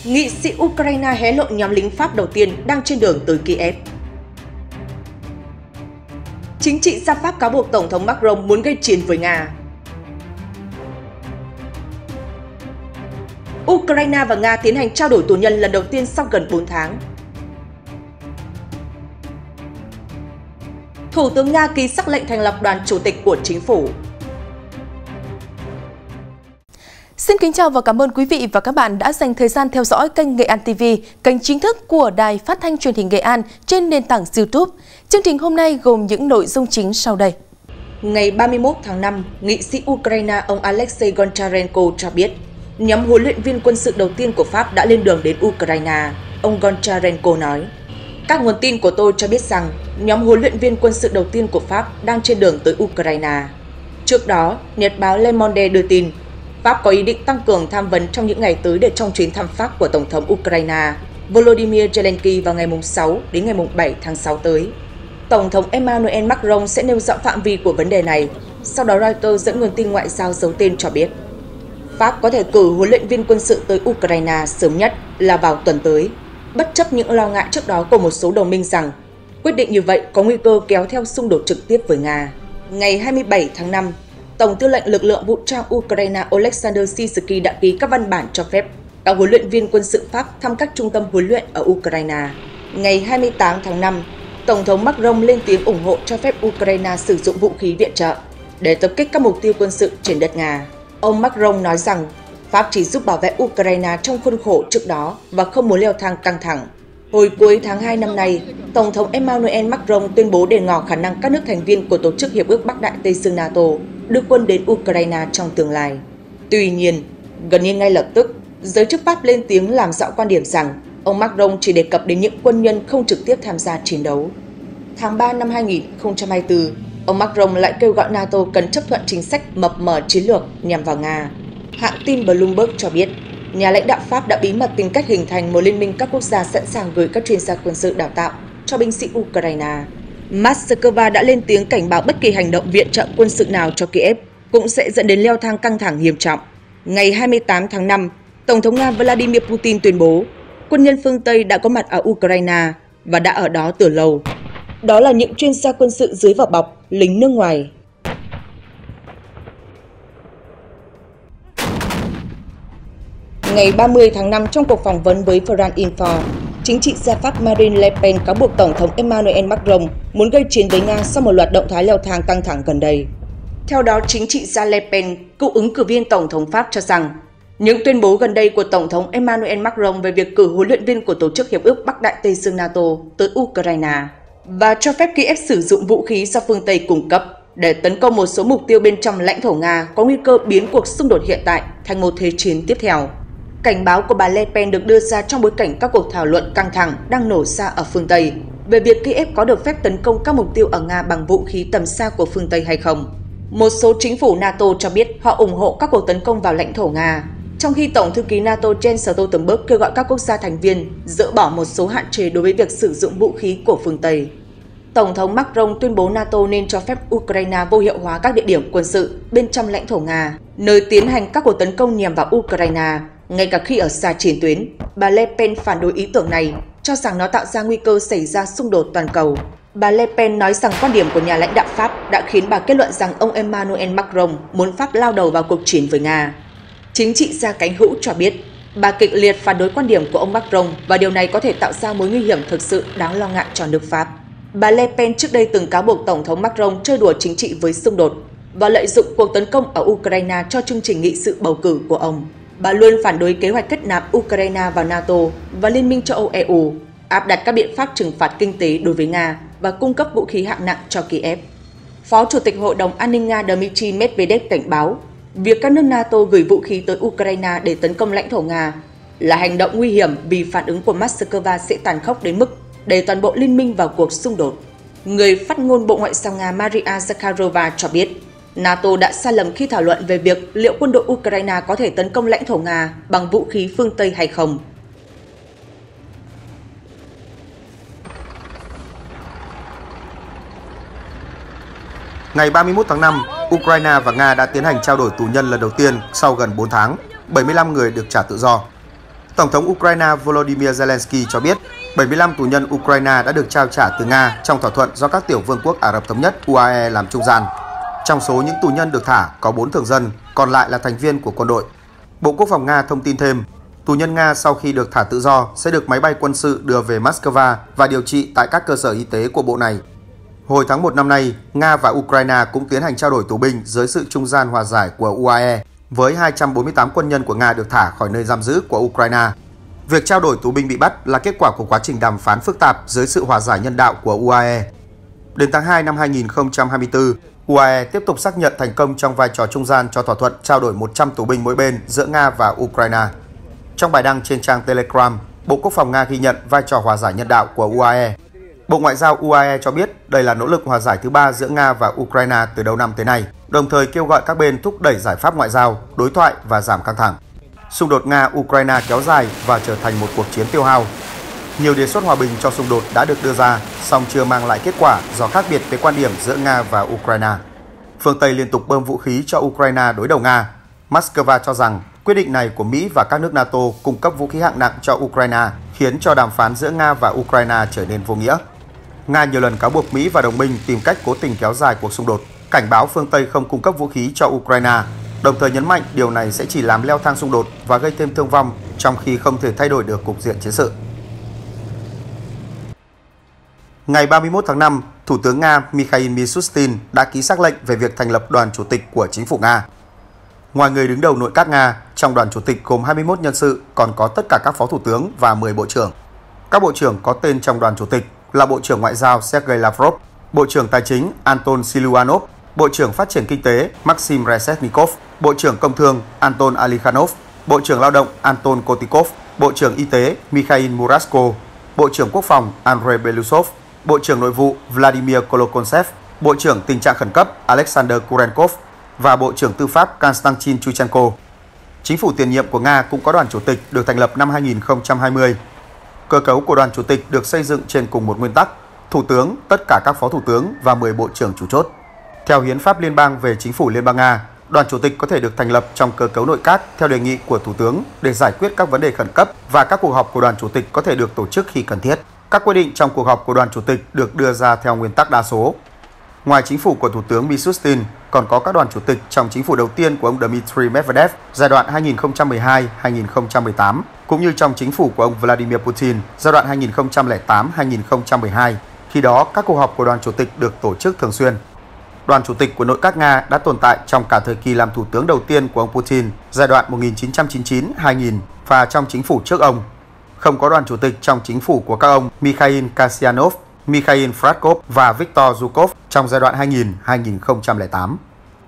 Nghị sĩ Ukraine hé lộ nhóm lính Pháp đầu tiên đang trên đường tới Kiev. Chính trị gia Pháp cáo buộc Tổng thống Macron muốn gây chiến với Nga. Ukraine và Nga tiến hành trao đổi tù nhân lần đầu tiên sau gần 4 tháng. Thủ tướng Nga ký sắc lệnh thành lập đoàn chủ tịch của chính phủ. Xin kính chào và cảm ơn quý vị và các bạn đã dành thời gian theo dõi kênh Nghệ An TV, kênh chính thức của Đài Phát thanh Truyền hình Nghệ An trên nền tảng YouTube. Chương trình hôm nay gồm những nội dung chính sau đây. Ngày 31 tháng 5, nghị sĩ Ukraine ông Alexei Goncharenko cho biết, nhóm huấn luyện viên quân sự đầu tiên của Pháp đã lên đường đến Ukraine. Ông Goncharenko nói, các nguồn tin của tôi cho biết rằng nhóm huấn luyện viên quân sự đầu tiên của Pháp đang trên đường tới Ukraine. Trước đó, nhật báo Le Monde đưa tin, Pháp có ý định tăng cường tham vấn trong những ngày tới để trong chuyến thăm Pháp của Tổng thống Ukraine Volodymyr Zelensky vào ngày 6 đến ngày 7 tháng 6 tới. Tổng thống Emmanuel Macron sẽ nêu rõ phạm vi của vấn đề này. Sau đó Reuters dẫn nguồn tin ngoại giao giấu tên cho biết, Pháp có thể cử huấn luyện viên quân sự tới Ukraine sớm nhất là vào tuần tới, bất chấp những lo ngại trước đó của một số đồng minh rằng quyết định như vậy có nguy cơ kéo theo xung đột trực tiếp với Nga. Ngày 27 tháng 5, Tổng tư lệnh lực lượng vũ trang Ukraine Oleksandr Syrskyi đã ký các văn bản cho phép các huấn luyện viên quân sự Pháp thăm các trung tâm huấn luyện ở Ukraine. Ngày 28 tháng 5, Tổng thống Macron lên tiếng ủng hộ cho phép Ukraine sử dụng vũ khí viện trợ để tập kích các mục tiêu quân sự trên đất Nga. Ông Macron nói rằng Pháp chỉ giúp bảo vệ Ukraine trong khuôn khổ trước đó và không muốn leo thang căng thẳng. Hồi cuối tháng 2 năm nay, Tổng thống Emmanuel Macron tuyên bố để ngỏ khả năng các nước thành viên của Tổ chức Hiệp ước Bắc Đại Tây Dương NATO đưa quân đến Ukraine trong tương lai. Tuy nhiên, gần như ngay lập tức, giới chức Pháp lên tiếng làm rõ quan điểm rằng ông Macron chỉ đề cập đến những quân nhân không trực tiếp tham gia chiến đấu. Tháng 3 năm 2024, ông Macron lại kêu gọi NATO cần chấp thuận chính sách mập mờ chiến lược nhằm vào Nga. Hãng tin Bloomberg cho biết, nhà lãnh đạo Pháp đã bí mật tìm cách hình thành một liên minh các quốc gia sẵn sàng gửi các chuyên gia quân sự đào tạo cho binh sĩ Ukraine. Moscow đã lên tiếng cảnh báo bất kỳ hành động viện trợ quân sự nào cho Kiev cũng sẽ dẫn đến leo thang căng thẳng nghiêm trọng. Ngày 28 tháng 5, Tổng thống Nga Vladimir Putin tuyên bố quân nhân phương Tây đã có mặt ở Ukraine và đã ở đó từ lâu. Đó là những chuyên gia quân sự dưới vỏ bọc lính nước ngoài. Ngày 30 tháng 5, trong cuộc phỏng vấn với France Info, chính trị gia Pháp Marine Le Pen cáo buộc Tổng thống Emmanuel Macron muốn gây chiến với Nga sau một loạt động thái leo thang căng thẳng gần đây. Theo đó, chính trị gia Le Pen, cựu ứng cử viên Tổng thống Pháp cho rằng những tuyên bố gần đây của Tổng thống Emmanuel Macron về việc cử huấn luyện viên của Tổ chức Hiệp ước Bắc Đại Tây Dương NATO tới Ukraine và cho phép Kiev sử dụng vũ khí do phương Tây cung cấp để tấn công một số mục tiêu bên trong lãnh thổ Nga có nguy cơ biến cuộc xung đột hiện tại thành một thế chiến tiếp theo. Cảnh báo của bà Le Pen được đưa ra trong bối cảnh các cuộc thảo luận căng thẳng đang nổ ra ở phương Tây về việc Kiev có được phép tấn công các mục tiêu ở Nga bằng vũ khí tầm xa của phương Tây hay không. Một số chính phủ NATO cho biết họ ủng hộ các cuộc tấn công vào lãnh thổ Nga, trong khi Tổng thư ký NATO Jens Stoltenberg kêu gọi các quốc gia thành viên dỡ bỏ một số hạn chế đối với việc sử dụng vũ khí của phương Tây. Tổng thống Macron tuyên bố NATO nên cho phép Ukraine vô hiệu hóa các địa điểm quân sự bên trong lãnh thổ Nga, nơi tiến hành các cuộc tấn công nhằm vào Ukraine, ngay cả khi ở xa chiến tuyến. Bà Le Pen phản đối ý tưởng này, cho rằng nó tạo ra nguy cơ xảy ra xung đột toàn cầu. Bà Le Pen nói rằng quan điểm của nhà lãnh đạo Pháp đã khiến bà kết luận rằng ông Emmanuel Macron muốn Pháp lao đầu vào cuộc chiến với Nga. Chính trị gia cánh hữu cho biết, bà kịch liệt phản đối quan điểm của ông Macron và điều này có thể tạo ra mối nguy hiểm thực sự đáng lo ngại cho nước Pháp. Bà Le Pen trước đây từng cáo buộc Tổng thống Macron chơi đùa chính trị với xung đột và lợi dụng cuộc tấn công ở Ukraine cho chương trình nghị sự bầu cử của ông. Bà luôn phản đối kế hoạch kết nạp Ukraine vào NATO và Liên minh châu Âu EU, áp đặt các biện pháp trừng phạt kinh tế đối với Nga và cung cấp vũ khí hạng nặng cho Kiev. Phó Chủ tịch Hội đồng An ninh Nga Dmitry Medvedev cảnh báo, việc các nước NATO gửi vũ khí tới Ukraine để tấn công lãnh thổ Nga là hành động nguy hiểm vì phản ứng của Moscow sẽ tàn khốc đến mức đẩy toàn bộ liên minh vào cuộc xung đột. Người phát ngôn Bộ Ngoại giao Nga Maria Zakharova cho biết, NATO đã sai lầm khi thảo luận về việc liệu quân đội Ukraine có thể tấn công lãnh thổ Nga bằng vũ khí phương Tây hay không. Ngày 31 tháng 5, Ukraine và Nga đã tiến hành trao đổi tù nhân lần đầu tiên sau gần 4 tháng, 75 người được trả tự do. Tổng thống Ukraine Volodymyr Zelensky cho biết 75 tù nhân Ukraine đã được trao trả từ Nga trong thỏa thuận do các tiểu vương quốc Ả Rập Thống Nhất UAE làm trung gian. Trong số những tù nhân được thả có 4 thường dân, còn lại là thành viên của quân đội. Bộ Quốc phòng Nga thông tin thêm, tù nhân Nga sau khi được thả tự do sẽ được máy bay quân sự đưa về Moscow và điều trị tại các cơ sở y tế của bộ này. Hồi tháng 1 năm nay, Nga và Ukraine cũng tiến hành trao đổi tù binh dưới sự trung gian hòa giải của UAE, với 248 quân nhân của Nga được thả khỏi nơi giam giữ của Ukraine. Việc trao đổi tù binh bị bắt là kết quả của quá trình đàm phán phức tạp dưới sự hòa giải nhân đạo của UAE. Đến tháng 2 năm 2024, UAE tiếp tục xác nhận thành công trong vai trò trung gian cho thỏa thuận trao đổi 100 tù binh mỗi bên giữa Nga và Ukraine. Trong bài đăng trên trang Telegram, Bộ Quốc phòng Nga ghi nhận vai trò hòa giải nhân đạo của UAE. Bộ Ngoại giao UAE cho biết đây là nỗ lực hòa giải thứ 3 giữa Nga và Ukraine từ đầu năm tới nay, đồng thời kêu gọi các bên thúc đẩy giải pháp ngoại giao, đối thoại và giảm căng thẳng. Xung đột Nga-Ukraine kéo dài và trở thành một cuộc chiến tiêu hao. Nhiều đề xuất hòa bình cho xung đột đã được đưa ra, song chưa mang lại kết quả do khác biệt về quan điểm giữa Nga và Ukraine. Phương Tây liên tục bơm vũ khí cho Ukraine đối đầu Nga. Moscow cho rằng quyết định này của Mỹ và các nước NATO cung cấp vũ khí hạng nặng cho Ukraine khiến cho đàm phán giữa Nga và Ukraine trở nên vô nghĩa. Nga nhiều lần cáo buộc Mỹ và đồng minh tìm cách cố tình kéo dài cuộc xung đột, cảnh báo phương Tây không cung cấp vũ khí cho Ukraine, đồng thời nhấn mạnh điều này sẽ chỉ làm leo thang xung đột và gây thêm thương vong trong khi không thể thay đổi được cục diện chiến sự. Ngày 31 tháng 5, Thủ tướng Nga Mikhail Mishustin đã ký sắc lệnh về việc thành lập đoàn chủ tịch của chính phủ Nga. Ngoài người đứng đầu nội các Nga, trong đoàn chủ tịch gồm 21 nhân sự, còn có tất cả các phó thủ tướng và 10 bộ trưởng. Các bộ trưởng có tên trong đoàn chủ tịch là Bộ trưởng Ngoại giao Sergei Lavrov, Bộ trưởng Tài chính Anton Siluanov, Bộ trưởng Phát triển Kinh tế Maxim Reshetnikov, Bộ trưởng Công thương Anton Alikhanov, Bộ trưởng Lao động Anton Kotikov, Bộ trưởng Y tế Mikhail Murasko, Bộ trưởng Quốc phòng Andrei Belousov, Bộ trưởng Nội vụ Vladimir Kolokontsev, Bộ trưởng Tình trạng khẩn cấp Alexander Kurenkov và Bộ trưởng Tư pháp Konstantin Chuchenko. Chính phủ tiền nhiệm của Nga cũng có đoàn chủ tịch được thành lập năm 2020. Cơ cấu của đoàn chủ tịch được xây dựng trên cùng một nguyên tắc, thủ tướng, tất cả các phó thủ tướng và 10 bộ trưởng chủ chốt. Theo Hiến pháp Liên bang về Chính phủ Liên bang Nga, đoàn chủ tịch có thể được thành lập trong cơ cấu nội các theo đề nghị của thủ tướng để giải quyết các vấn đề khẩn cấp và các cuộc họp của đoàn chủ tịch có thể được tổ chức khi cần thiết. Các quyết định trong cuộc họp của đoàn chủ tịch được đưa ra theo nguyên tắc đa số. Ngoài chính phủ của Thủ tướng Mishustin, còn có các đoàn chủ tịch trong chính phủ đầu tiên của ông Dmitry Medvedev giai đoạn 2012-2018, cũng như trong chính phủ của ông Vladimir Putin giai đoạn 2008-2012. Khi đó, các cuộc họp của đoàn chủ tịch được tổ chức thường xuyên. Đoàn chủ tịch của nội các Nga đã tồn tại trong cả thời kỳ làm thủ tướng đầu tiên của ông Putin giai đoạn 1999-2000 và trong chính phủ trước ông. Không có đoàn chủ tịch trong chính phủ của các ông Mikhail Kasyanov, Mikhail Fradkov và Viktor Zhukov trong giai đoạn 2000-2008.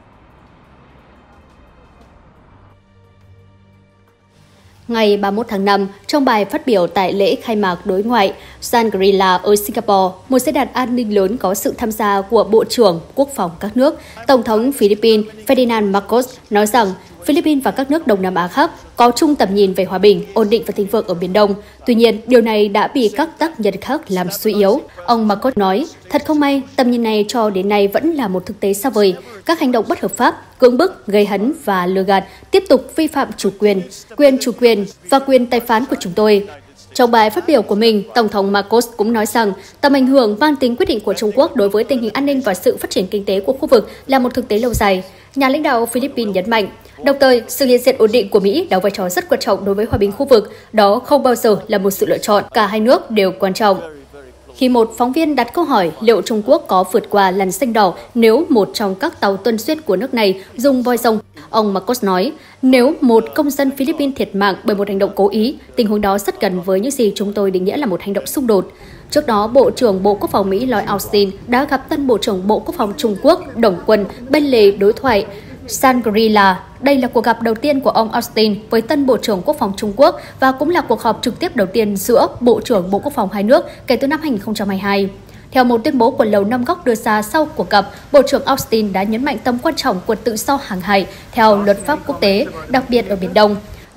Ngày 31 tháng 5, trong bài phát biểu tại lễ khai mạc đối ngoại Shangri-La ở Singapore, một diễn đàn an ninh lớn có sự tham gia của Bộ trưởng Quốc phòng các nước, Tổng thống Philippines Ferdinand Marcos nói rằng Philippines và các nước Đông Nam Á khác có chung tầm nhìn về hòa bình, ổn định và thịnh vượng ở Biển Đông. Tuy nhiên, điều này đã bị các tác nhân khác làm suy yếu. Ông Marcos nói, thật không may, tầm nhìn này cho đến nay vẫn là một thực tế xa vời. Các hành động bất hợp pháp, cưỡng bức, gây hấn và lừa gạt tiếp tục vi phạm quyền chủ quyền và quyền tài phán của chúng tôi. Trong bài phát biểu của mình, Tổng thống Marcos cũng nói rằng tầm ảnh hưởng mang tính quyết định của Trung Quốc đối với tình hình an ninh và sự phát triển kinh tế của khu vực là một thực tế lâu dài. Nhà lãnh đạo Philippines nhấn mạnh, đồng thời, sự hiện diện ổn định của Mỹ đóng vai trò rất quan trọng đối với hòa bình khu vực. Đó không bao giờ là một sự lựa chọn, cả hai nước đều quan trọng. Khi một phóng viên đặt câu hỏi liệu Trung Quốc có vượt qua làn xanh đỏ nếu một trong các tàu tuần xuyên của nước này dùng voi rồng, ông Marcos nói, nếu một công dân Philippines thiệt mạng bởi một hành động cố ý, tình huống đó rất gần với những gì chúng tôi định nghĩa là một hành động xung đột. Trước đó, Bộ trưởng Bộ Quốc phòng Mỹ Lloyd Austin đã gặp tân Bộ trưởng Bộ Quốc phòng Trung Quốc Đồng Quân bên lề đối thoại Shangri-La. Đây là cuộc gặp đầu tiên của ông Austin với tân Bộ trưởng Quốc phòng Trung Quốc và cũng là cuộc họp trực tiếp đầu tiên giữa Bộ trưởng Bộ Quốc phòng hai nước kể từ năm 2022. Theo một tuyên bố của Lầu Năm Góc đưa ra sau cuộc gặp, Bộ trưởng Austin đã nhấn mạnh tầm quan trọng của tự do hàng hải theo luật pháp quốc tế, đặc biệt ở Biển Đông.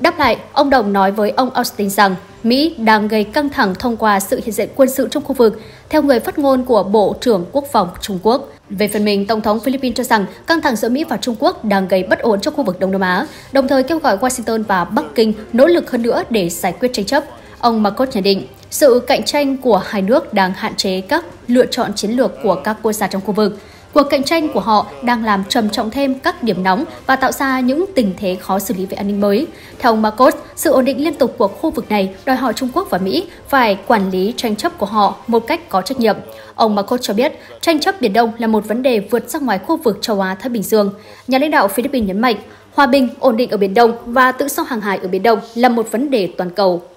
Đáp lại, ông Đồng nói với ông Austin rằng Mỹ đang gây căng thẳng thông qua sự hiện diện quân sự trong khu vực, theo người phát ngôn của Bộ trưởng Quốc phòng Trung Quốc. Về phần mình, Tổng thống Philippines cho rằng căng thẳng giữa Mỹ và Trung Quốc đang gây bất ổn trong khu vực Đông Nam Á, đồng thời kêu gọi Washington và Bắc Kinh nỗ lực hơn nữa để giải quyết tranh chấp. Ông Marcos nhận định, sự cạnh tranh của hai nước đang hạn chế các lựa chọn chiến lược của các quốc gia trong khu vực. Cuộc cạnh tranh của họ đang làm trầm trọng thêm các điểm nóng và tạo ra những tình thế khó xử lý về an ninh mới. Theo ông Marcos, sự ổn định liên tục của khu vực này đòi hỏi Trung Quốc và Mỹ phải quản lý tranh chấp của họ một cách có trách nhiệm. Ông Marcos cho biết, tranh chấp Biển Đông là một vấn đề vượt ra ngoài khu vực châu Á-Thái Bình Dương. Nhà lãnh đạo Philippines nhấn mạnh, hòa bình, ổn định ở Biển Đông và tự do hàng hải ở Biển Đông là một vấn đề toàn cầu.